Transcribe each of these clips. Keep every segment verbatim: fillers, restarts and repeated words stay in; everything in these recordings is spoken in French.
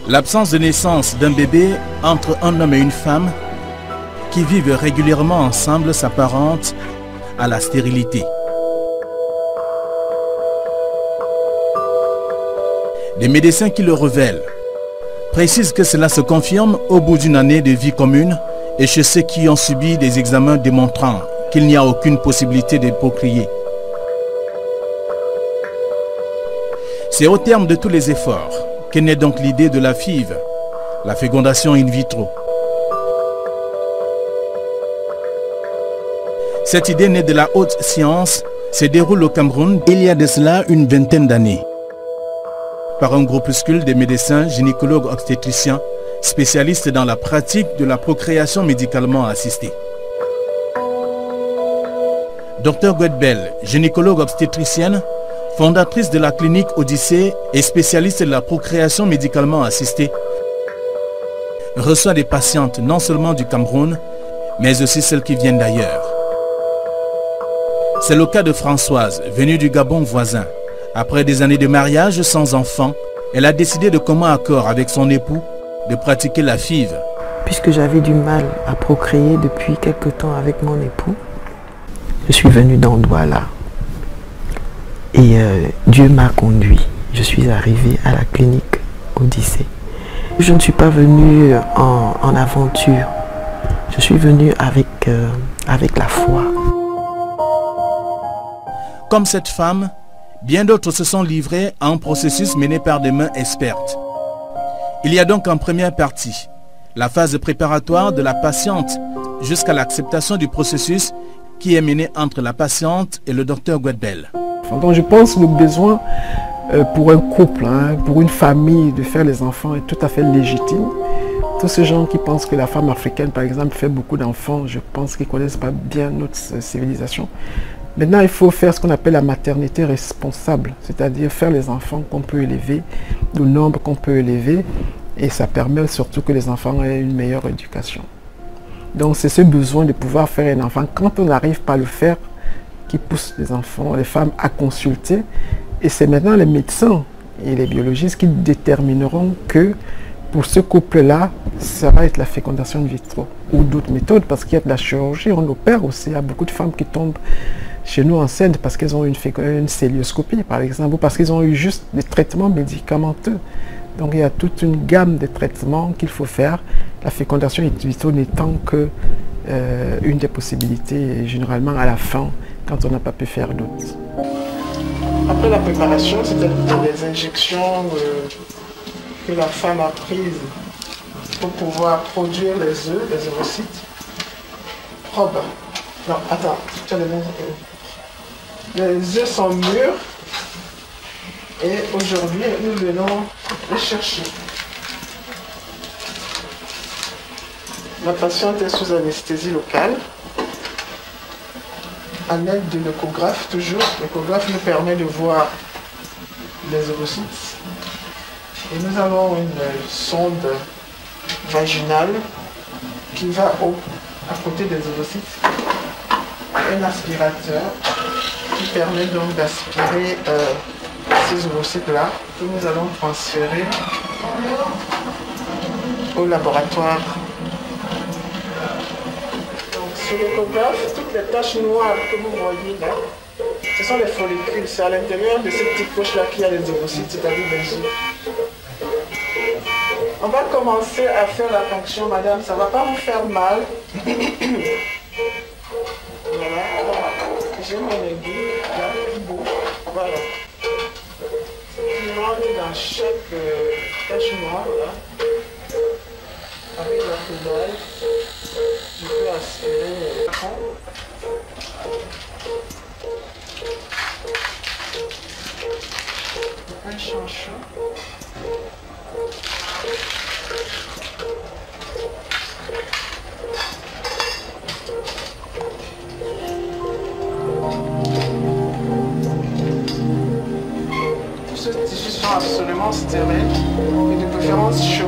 L'absence de naissance d'un bébé entre un homme et une femme qui vivent régulièrement ensemble s'apparente à la stérilité. Les médecins qui le révèlent précisent que cela se confirme au bout d'une année de vie commune et chez ceux qui ont subi des examens démontrant qu'il n'y a aucune possibilité de procréer. C'est au terme de tous les efforts que naît donc l'idée de la F I V, la fécondation in vitro. Cette idée née de la haute science se déroule au Cameroun il y a de cela une vingtaine d'années, par un groupuscule de médecins gynécologues obstétriciens spécialistes dans la pratique de la procréation médicalement assistée. Docteur Guedbel, gynécologue obstétricienne, fondatrice de la clinique Odyssée et spécialiste de la procréation médicalement assistée, reçoit des patientes non seulement du Cameroun, mais aussi celles qui viennent d'ailleurs. C'est le cas de Françoise, venue du Gabon voisin. Après des années de mariage sans enfant, elle a décidé de commun accord avec son époux de pratiquer la F I V. Puisque j'avais du mal à procréer depuis quelque temps avec mon époux, je suis venue dans Douala. Et euh, Dieu m'a conduit. Je suis arrivée à la clinique Odyssée. Je ne suis pas venue en, en aventure. Je suis venue avec, euh, avec la foi. Comme cette femme, bien d'autres se sont livrés à un processus mené par des mains expertes. Il y a donc en première partie la phase préparatoire de la patiente jusqu'à l'acceptation du processus qui est mené entre la patiente et le docteur Guedbel. Donc je pense que le besoin euh, pour un couple, hein, pour une famille de faire les enfants est tout à fait légitime. Tous ces gens qui pensent que la femme africaine par exemple fait beaucoup d'enfants, je pense qu'ils ne connaissent pas bien notre civilisation. Maintenant il faut faire ce qu'on appelle la maternité responsable, c'est-à-dire faire les enfants qu'on peut élever, le nombre qu'on peut élever, et ça permet surtout que les enfants aient une meilleure éducation. Donc c'est ce besoin de pouvoir faire un enfant quand on n'arrive pas à le faire qui pousse les enfants, les femmes à consulter. Et c'est maintenant les médecins et les biologistes qui détermineront que pour ce couple-là, ça va être la fécondation in vitro ou d'autres méthodes, parce qu'il y a de la chirurgie, on opère aussi. Il y a beaucoup de femmes qui tombent chez nous enceintes parce qu'elles ont une, une célioscopie par exemple, ou parce qu'ils ont eu juste des traitements médicamenteux. Donc il y a toute une gamme de traitements qu'il faut faire, la fécondation in vitro n'étant que euh, une des possibilités, et généralement à la fin, quand on n'a pas pu faire d'autres. Après la préparation, c'est-à-dire les injections euh, que la femme a prises pour pouvoir produire les œufs, les ovocytes. Probe. Non, attends, tu as les mêmes. Les œufs sont mûrs et aujourd'hui, nous venons les chercher. La patiente est sous anesthésie locale. À l'aide de l'échographe, toujours, l'échographe nous permet de voir les ovocytes. Et nous avons une sonde vaginale qui va au, à côté des ovocytes. Un aspirateur qui permet donc d'aspirer euh, ces ovocytes-là que nous allons transférer au laboratoire. Sur l'échographe, toutes les taches noires que vous voyez là, ce sont les follicules. C'est à l'intérieur de ces petites poches-là qu'il y a les ovocytes, c'est-à-dire les œufs. On va commencer à faire la ponction, madame. Ça ne va pas vous faire mal. Voilà. J'ai mon aiguille là qui bouge. Voilà. Je rentre dans chaque euh, tache noire là. Avec la pédale. Je peux aspirer le fond. Un chanchon. Tous ces tissus sont absolument stériles et de préférence chauds.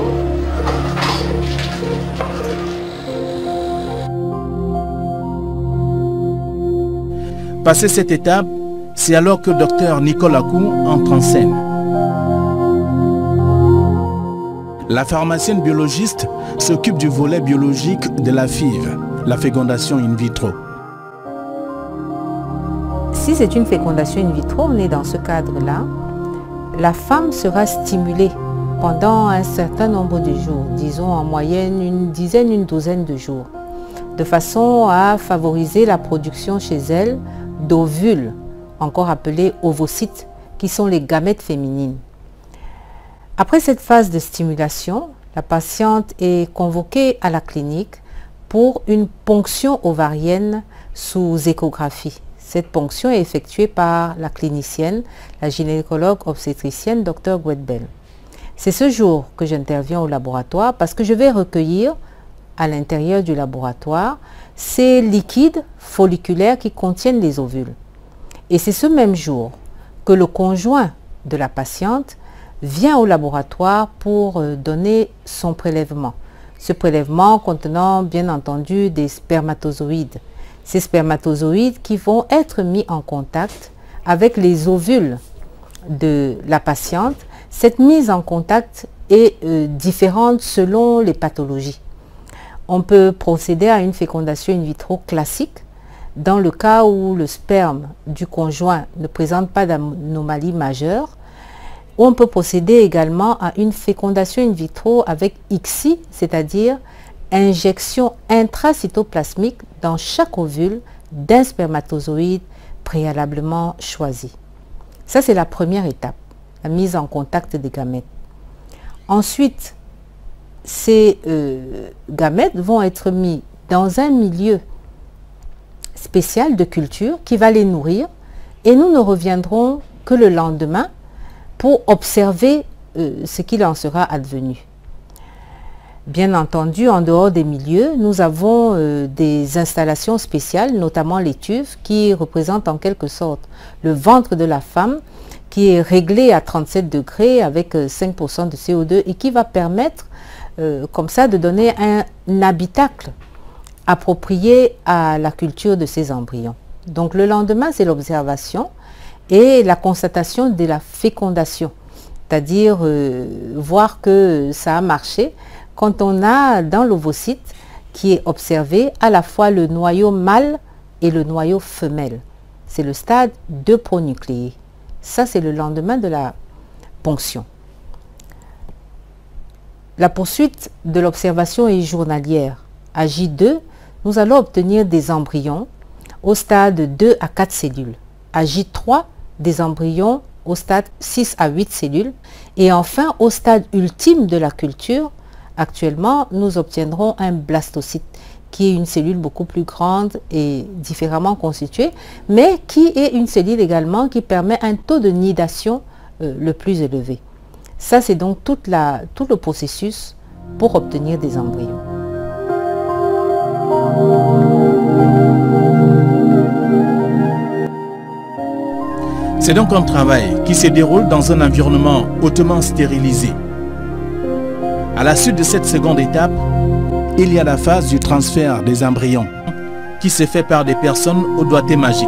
Passé cette étape, c'est alors que Docteur Nicolas Kou entre en scène. La pharmacienne biologiste s'occupe du volet biologique de la F I V, la fécondation in vitro. Si c'est une fécondation in vitro, on est dans ce cadre-là, la femme sera stimulée pendant un certain nombre de jours, disons en moyenne une dizaine, une douzaine de jours, de façon à favoriser la production chez elle d'ovules, encore appelés ovocytes, qui sont les gamètes féminines. Après cette phase de stimulation, la patiente est convoquée à la clinique pour une ponction ovarienne sous échographie. Cette ponction est effectuée par la clinicienne, la gynécologue obstétricienne Docteur Guedbel. C'est ce jour que j'interviens au laboratoire parce que je vais recueillir à l'intérieur du laboratoire ces liquides folliculaires qui contiennent les ovules. Et c'est ce même jour que le conjoint de la patiente vient au laboratoire pour donner son prélèvement. Ce prélèvement contenant bien entendu des spermatozoïdes. Ces spermatozoïdes qui vont être mis en contact avec les ovules de la patiente. Cette mise en contact est euh, différente selon les pathologies. On peut procéder à une fécondation in vitro classique dans le cas où le sperme du conjoint ne présente pas d'anomalie majeure. On peut procéder également à une fécondation in vitro avec I C S I, c'est-à-dire injection intracytoplasmique dans chaque ovule d'un spermatozoïde préalablement choisi. Ça, c'est la première étape, la mise en contact des gamètes. Ensuite, ces euh, gamètes vont être mis dans un milieu spécial de culture qui va les nourrir et nous ne reviendrons que le lendemain pour observer euh, ce qu'il en sera advenu. Bien entendu, en dehors des milieux, nous avons euh, des installations spéciales, notamment les tubes, qui représentent en quelque sorte le ventre de la femme, qui est réglé à trente-sept degrés avec euh, cinq pour cent de C O deux et qui va permettre euh, comme ça de donner un, un habitacle approprié à la culture de ces embryons. Donc le lendemain, c'est l'observation et la constatation de la fécondation, c'est-à-dire euh, voir que ça a marché, quand on a dans l'ovocyte qui est observé à la fois le noyau mâle et le noyau femelle. C'est le stade deux pronucléés. Ça, c'est le lendemain de la ponction. La poursuite de l'observation est journalière. À J deux, nous allons obtenir des embryons au stade deux à quatre cellules. À J trois, des embryons au stade six à huit cellules. Et enfin, au stade ultime de la culture, actuellement, nous obtiendrons un blastocyte, qui est une cellule beaucoup plus grande et différemment constituée, mais qui est une cellule également qui permet un taux de nidation euh, le plus élevé. Ça, c'est donc toute la, tout le processus pour obtenir des embryons. C'est donc un travail qui se déroule dans un environnement hautement stérilisé. À la suite de cette seconde étape, il y a la phase du transfert des embryons qui se fait par des personnes au doigté magique.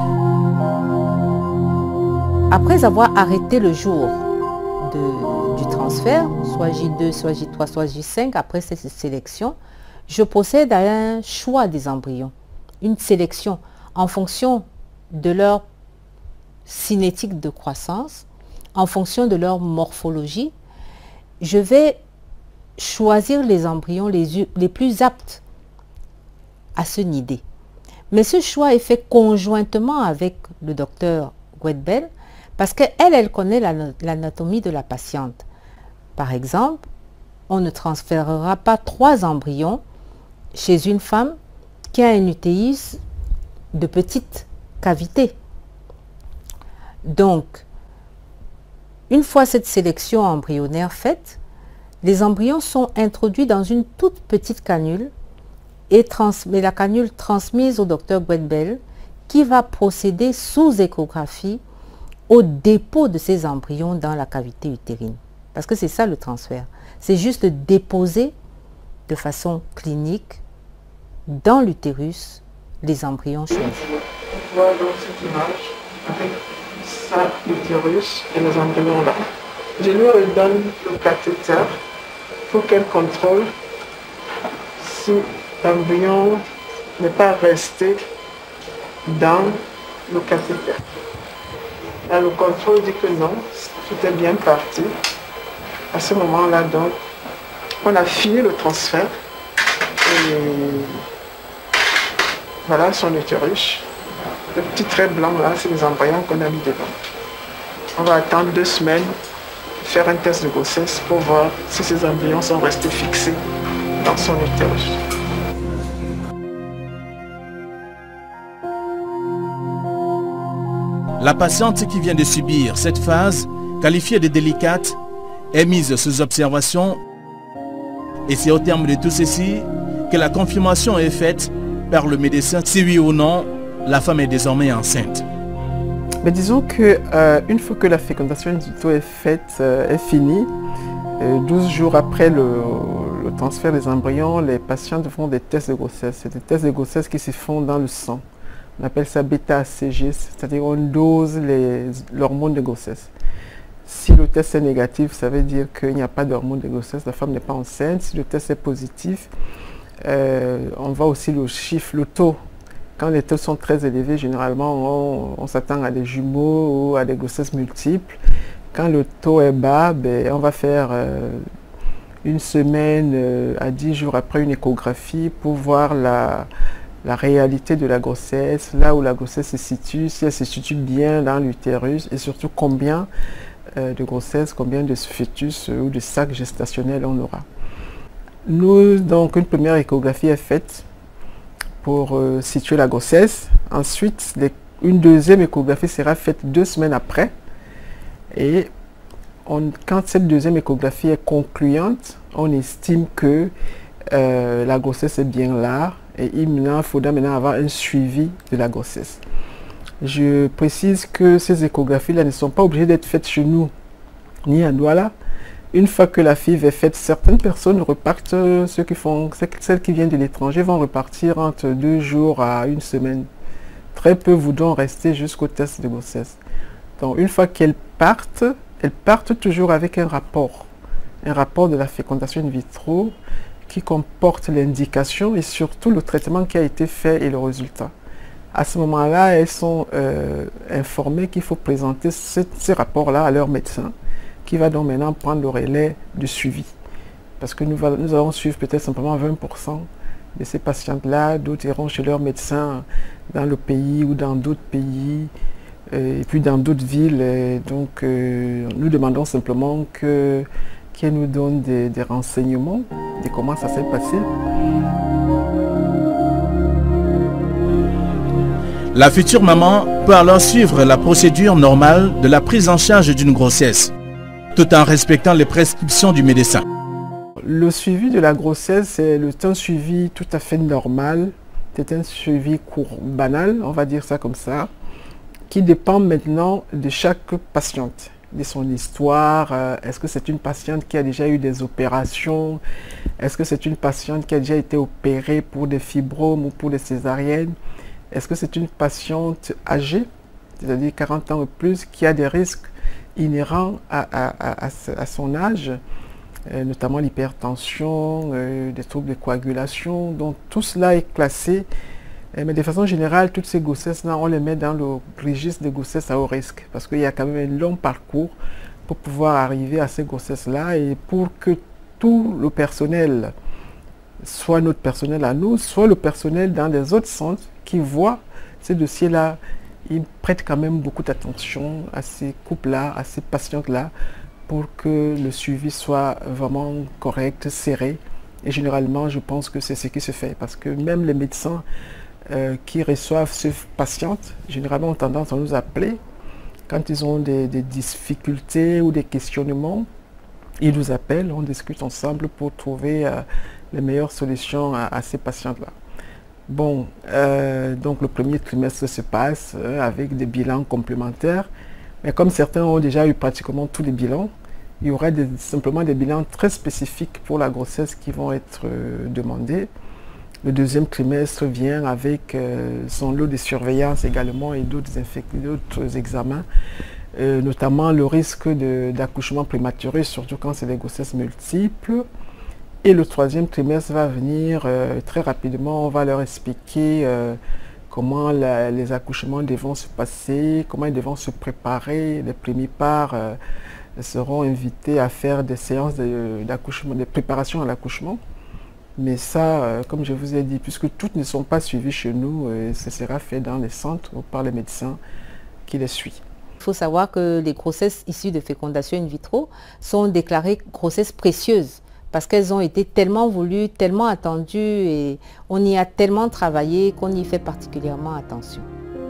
Après avoir arrêté le jour de, du transfert, soit J deux, soit J trois, soit J cinq, après cette sélection, je procède à un choix des embryons, une sélection en fonction de leur cinétique de croissance, en fonction de leur morphologie. Je vais choisir les embryons les, les plus aptes à se nider. Mais ce choix est fait conjointement avec le docteur Guedbel parce qu'elle, elle connaît l'anatomie de la patiente. Par exemple, on ne transférera pas trois embryons chez une femme qui a un utérus de petite cavité. Donc, une fois cette sélection embryonnaire faite, les embryons sont introduits dans une toute petite canule et mais la canule transmise au docteur Guedbel qui va procéder sous échographie au dépôt de ces embryons dans la cavité utérine. Parce que c'est ça le transfert. C'est juste déposer de façon clinique dans l'utérus les embryons choisis. On voit dans cette image avec ça, l'utérus et les embryons là. Je lui redonne le cathéter faut qu'elle contrôle si l'embryon n'est pas resté dans le cathéter. Là, le contrôle dit que non, tout est bien parti. À ce moment-là, donc, on a fini le transfert. Et voilà son utérus. Le petit trait blanc là, c'est les embryons qu'on a mis dedans. On va attendre deux semaines, faire un test de grossesse pour voir si ces embryons sont restés fixés dans son utérus. La patiente qui vient de subir cette phase, qualifiée de délicate, est mise sous observation et c'est au terme de tout ceci que la confirmation est faite par le médecin si oui ou non la femme est désormais enceinte. Mais disons que euh, une fois que la fécondation in vitro est faite, euh, est finie, euh, douze jours après le, le transfert des embryons, les patientes font des tests de grossesse. C'est des tests de grossesse qui se font dans le sang. On appelle ça bêta A C G, c'est-à-dire on dose l'hormone de grossesse. Si le test est négatif, ça veut dire qu'il n'y a pas d'hormone de grossesse, la femme n'est pas enceinte. Si le test est positif, euh, on voit aussi le chiffre, le taux. Quand les taux sont très élevés, généralement, on, on s'attend à des jumeaux ou à des grossesses multiples. Quand le taux est bas, ben, on va faire euh, une semaine euh, à dix jours après une échographie pour voir la, la réalité de la grossesse, là où la grossesse se situe, si elle se situe bien dans l'utérus et surtout combien euh, de grossesse, combien de fœtus euh, ou de sacs gestationnels on aura. Nous, donc, une première échographie est faite pour euh, situer la grossesse. Ensuite, les, une deuxième échographie sera faite deux semaines après. Et on, quand cette deuxième échographie est concluante, on estime que euh, la grossesse est bien là. Et il faudra maintenant avoir un suivi de la grossesse. Je précise que ces échographies-là ne sont pas obligées d'être faites chez nous, ni à Douala. Une fois que la F I V est faite, certaines personnes repartent, ceux qui font, celles qui viennent de l'étranger vont repartir entre deux jours à une semaine. Très peu voudront rester jusqu'au test de grossesse. Donc une fois qu'elles partent, elles partent toujours avec un rapport. Un rapport de la fécondation in vitro qui comporte l'indication et surtout le traitement qui a été fait et le résultat. À ce moment-là, elles sont euh, informées qu'il faut présenter ce, ces rapports-là à leur médecin, qui va donc maintenant prendre le relais de suivi. Parce que nous, va, nous allons suivre peut-être simplement vingt pour cent de ces patientes-là, d'autres iront chez leur médecin dans le pays ou dans d'autres pays, euh, et puis dans d'autres villes. Et donc, euh, nous demandons simplement que, qu'elle nous donne des, des renseignements de comment ça s'est passé. La future maman peut alors suivre la procédure normale de la prise en charge d'une grossesse, tout en respectant les prescriptions du médecin. Le suivi de la grossesse, c'est un suivi tout à fait normal. C'est un suivi court, banal, on va dire ça comme ça, qui dépend maintenant de chaque patiente, de son histoire. Euh, Est-ce que c'est une patiente qui a déjà eu des opérations? Est-ce que c'est une patiente qui a déjà été opérée pour des fibromes ou pour des césariennes? Est-ce que c'est une patiente âgée, c'est-à-dire quarante ans ou plus, qui a des risques inhérents à, à, à, à, à son âge, euh, notamment l'hypertension, euh, des troubles de coagulation. Donc tout cela est classé, euh, mais de façon générale, toutes ces grossesses-là, on les met dans le registre de grossesses à haut risque, parce qu'il y a quand même un long parcours pour pouvoir arriver à ces grossesses-là et pour que tout le personnel, soit notre personnel à nous, soit le personnel dans les autres centres qui voient ces dossiers-là, ils prêtent quand même beaucoup d'attention à ces couples-là, à ces patientes-là, pour que le suivi soit vraiment correct, serré. Et généralement, je pense que c'est ce qui se fait, parce que même les médecins euh, qui reçoivent ces patientes, généralement ont tendance à nous appeler quand ils ont des, des difficultés ou des questionnements. Ils nous appellent, on discute ensemble pour trouver euh, les meilleures solutions à, à ces patientes-là. Bon, euh, donc le premier trimestre se passe euh, avec des bilans complémentaires, mais comme certains ont déjà eu pratiquement tous les bilans, il y aura des, simplement des bilans très spécifiques pour la grossesse qui vont être euh, demandés. Le deuxième trimestre vient avec euh, son lot de surveillance également et d'autres examens, euh, notamment le risque d'accouchement prématuré, surtout quand c'est des grossesses multiples. Et le troisième trimestre va venir euh, très rapidement. On va leur expliquer euh, comment la, les accouchements devront se passer, comment ils devront se préparer. Les premiers parts euh, seront invités à faire des séances d'accouchement, de, de préparation à l'accouchement. Mais ça, euh, comme je vous ai dit, puisque toutes ne sont pas suivies chez nous, euh, ce sera fait dans les centres ou par les médecins qui les suivent. Il faut savoir que les grossesses issues de fécondation in vitro sont déclarées grossesses précieuses parce qu'elles ont été tellement voulues, tellement attendues et on y a tellement travaillé qu'on y fait particulièrement attention.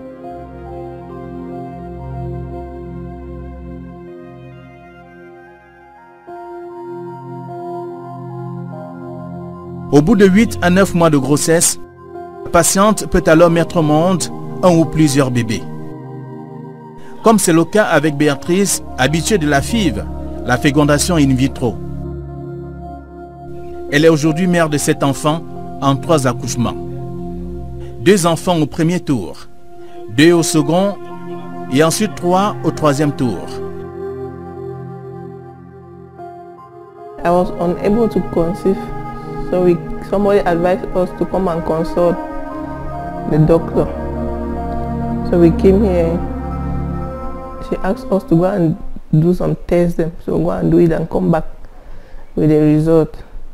Au bout de huit à neuf mois de grossesse, la patiente peut alors mettre au monde un ou plusieurs bébés. Comme c'est le cas avec Béatrice, habituée de la F I V, la fécondation in vitro. Elle est aujourd'hui mère de sept enfants en trois accouchements. Deux enfants au premier tour, deux au second et ensuite trois au troisième tour. I was unable to conceive. So we, somebody advised us to come and consult the doctor. So we came here. She asked us to go and do some tests. Them. So go and do it and come back with the result.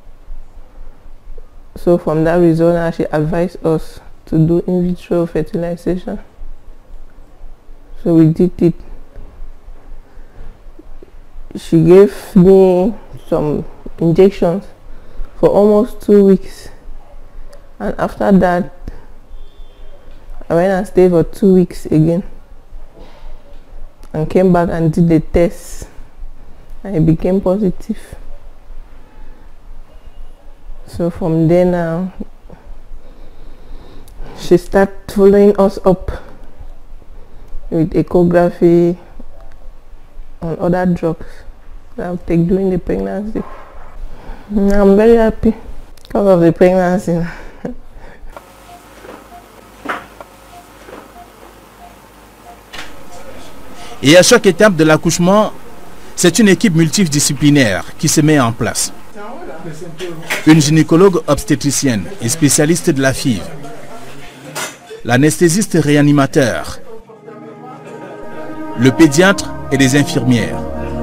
So from that result, now she advised us to do in vitro fertilization. So we did it. She gave me some injections for almost two weeks, and after that I went and stayed for two weeks again and came back and did the test and it became positive. So from there now she started following us up with echography and other drugs that I'll take during the pregnancy. I'm very happy because of the pregnancy. Et à chaque étape de l'accouchement, c'est une équipe multidisciplinaire qui se met en place. Une gynécologue obstétricienne et spécialiste de la F I V, l'anesthésiste réanimateur, le pédiatre et les infirmières.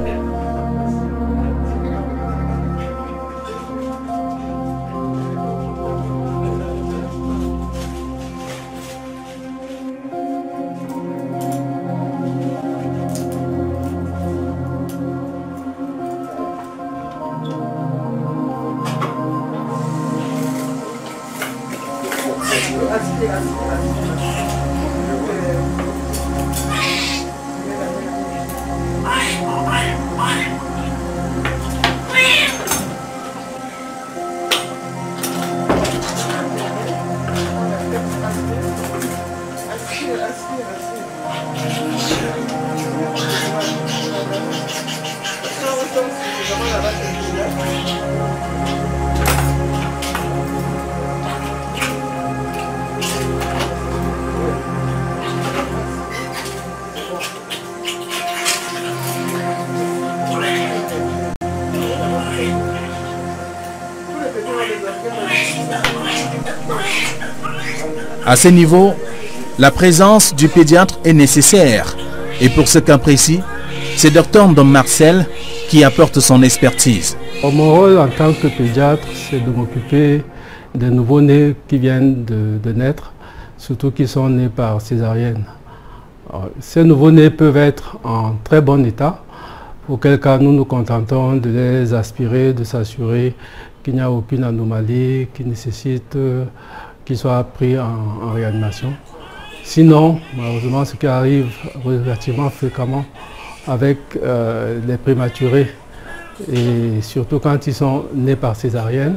À ce niveau, la présence du pédiatre est nécessaire. Et pour ce cas précis, c'est docteur Ndom Marcel qui apporte son expertise. Mon rôle en tant que pédiatre, c'est de m'occuper des nouveau-nés qui viennent de, de naître, surtout qui sont nés par césarienne. Alors, ces nouveau-nés peuvent être en très bon état, auquel cas nous nous contentons de les aspirer, de s'assurer qu'il n'y a aucune anomalie qui nécessite euh, qu'ils soient pris en, en réanimation. Sinon, malheureusement, ce qui arrive relativement fréquemment avec euh, les prématurés, et surtout quand ils sont nés par césarienne,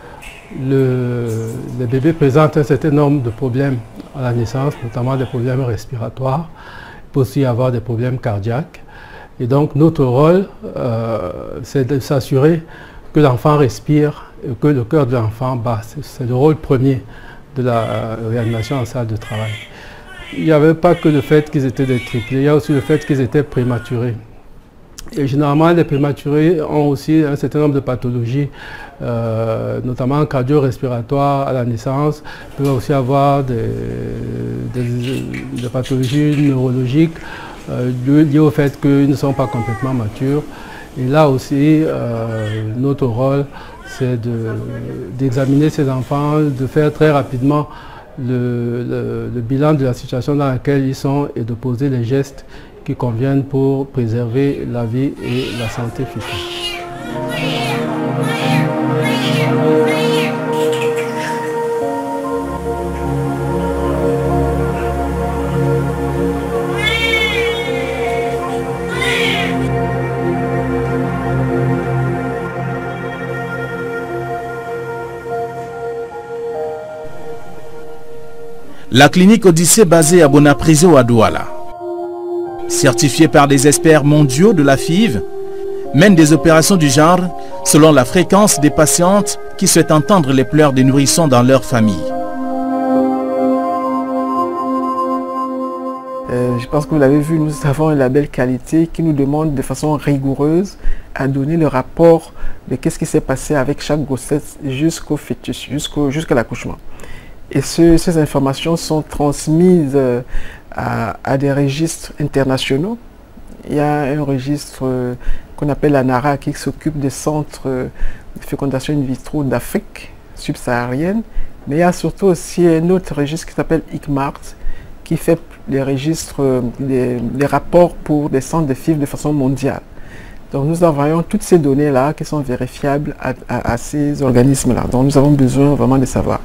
le, les bébés présentent un certain nombre de problèmes à la naissance, notamment des problèmes respiratoires. Il peut aussi y avoir des problèmes cardiaques. Et donc notre rôle, euh, c'est de s'assurer que l'enfant respire et que le cœur de l'enfant bat. C'est le rôle premier de la réanimation en salle de travail. Il n'y avait pas que le fait qu'ils étaient des triplés, il y a aussi le fait qu'ils étaient prématurés. Et généralement, les prématurés ont aussi un certain nombre de pathologies, euh, notamment cardio-respiratoires à la naissance. Ils peuvent aussi avoir des, des, des pathologies neurologiques euh, liées au fait qu'ils ne sont pas complètement matures. Et là aussi, euh, notre rôle, c'est d'examiner ces enfants, de faire très rapidement le, le, le bilan de la situation dans laquelle ils sont et de poser les gestes qui conviennent pour préserver la vie et la santé future. La clinique Odyssée basée à Bonapriso à Douala, certifiée par des experts mondiaux de la F I V, mène des opérations du genre selon la fréquence des patientes qui souhaitent entendre les pleurs des nourrissons dans leur famille. Euh, je pense que vous l'avez vu, nous avons un label qualité qui nous demande de façon rigoureuse à donner le rapport de qu'est-ce qui s'est passé avec chaque grossesse jusqu'au fœtus, jusqu'au, jusqu'à l'accouchement. Et ce, ces informations sont transmises euh, à, à des registres internationaux. Il y a un registre euh, qu'on appelle ANARA qui s'occupe des centres euh, de fécondation in vitro d'Afrique subsaharienne. Mais il y a surtout aussi un autre registre qui s'appelle I C M A R T qui fait les registres, euh, les, les rapports pour des centres de F I V de façon mondiale. Donc nous envoyons toutes ces données-là qui sont vérifiables à, à, à ces organismes-là. Donc nous avons besoin vraiment de savoir.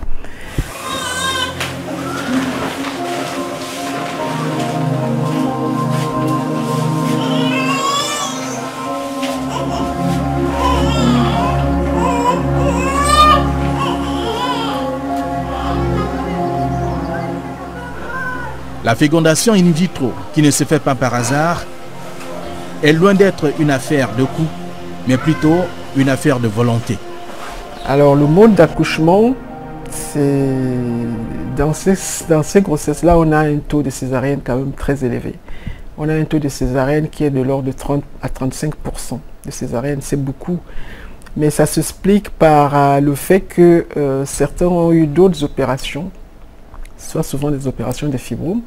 La fécondation in vitro, qui ne se fait pas par hasard, est loin d'être une affaire de coût, mais plutôt une affaire de volonté. Alors le mode d'accouchement, c'est dans ces, dans ces grossesses-là, on a un taux de césarienne quand même très élevé. On a un taux de césarienne qui est de l'ordre de trente à trente-cinq pour cent de césarienne, c'est beaucoup. Mais ça s'explique par euh, le fait que euh, certains ont eu d'autres opérations, soit souvent des opérations de fibromes.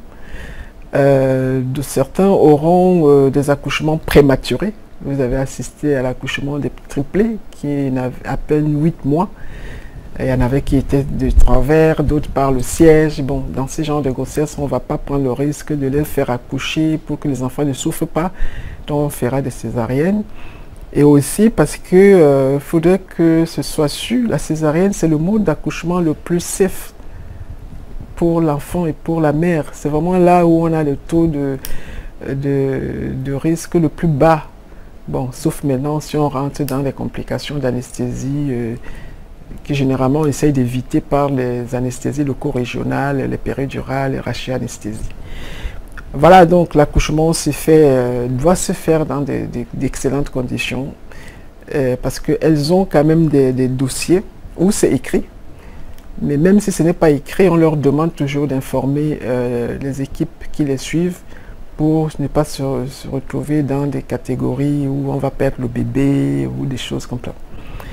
Euh, de certains auront euh, des accouchements prématurés. Vous avez assisté à l'accouchement des triplés qui n'avaient à peine huit mois. Il y en avait qui étaient de travers, d'autres par le siège. Bon, dans ce genre de grossesse, on ne va pas prendre le risque de les faire accoucher pour que les enfants ne souffrent pas. Donc on fera des césariennes. Et aussi parce qu'il euh, faudrait que ce soit su, la césarienne c'est le mode d'accouchement le plus safe pour l'enfant et pour la mère. C'est vraiment là où on a le taux de, de, de risque le plus bas. Bon, sauf maintenant si on rentre dans les complications d'anesthésie euh, qui généralement on essaye d'éviter par les anesthésies locaux-régionales, les péridurales, les rachianesthésies. Voilà, donc l'accouchement se fait, euh, doit se faire dans d'excellentes conditions euh, parce qu'elles ont quand même des, des dossiers où c'est écrit. Mais même si ce n'est pas écrit, on leur demande toujours d'informer euh, les équipes qui les suivent pour ne pas se, se retrouver dans des catégories où on va perdre le bébé ou des choses comme ça.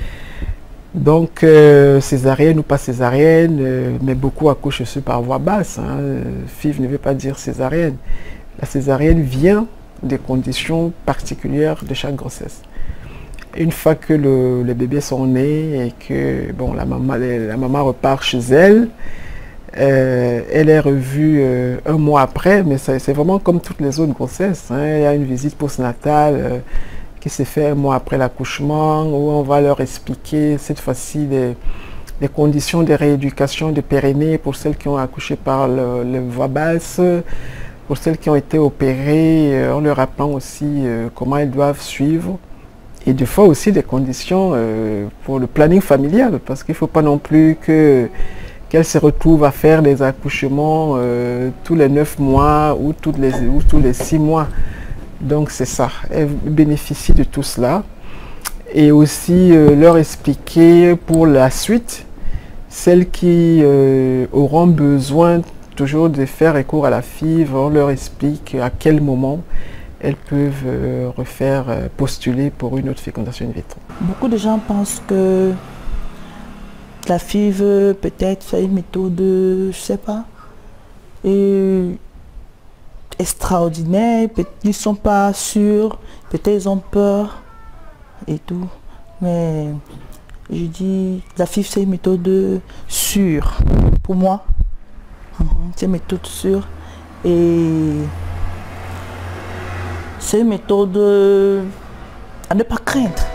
Donc, euh, césarienne ou pas césarienne, euh, mais beaucoup accouchent aussi par voie basse. Hein. F I V ne veut pas dire césarienne. La césarienne vient des conditions particulières de chaque grossesse. Une fois que le, les bébés sont nés et que bon, la, maman, la maman repart chez elle, euh, elle est revue euh, un mois après, mais c'est vraiment comme toutes les autres grossesses. Hein. Il y a une visite postnatale euh, qui s'est faite un mois après l'accouchement, où on va leur expliquer cette fois-ci les, les conditions de rééducation de périnée pour celles qui ont accouché par le, le voie basse, pour celles qui ont été opérées, euh, en leur rappelant aussi euh, comment elles doivent suivre. Et des fois aussi des conditions euh, pour le planning familial, parce qu'il ne faut pas non plus que qu'elles se retrouvent à faire des accouchements euh, tous les neuf mois ou, toutes les, ou tous les six mois. Donc c'est ça, elles bénéficient de tout cela. Et aussi euh, leur expliquer pour la suite, celles qui euh, auront besoin toujours de faire recours à la F I V, on leur explique à quel moment elles peuvent euh, refaire, euh, postuler pour une autre fécondation in vitro. Beaucoup de gens pensent que la F I V peut-être fait une méthode, je sais pas, et extraordinaire, ils ne sont pas sûrs, peut-être ils ont peur et tout. Mais je dis, la F I V c'est une méthode sûre pour moi. C'est une méthode sûre et c'est une méthode à ne pas craindre.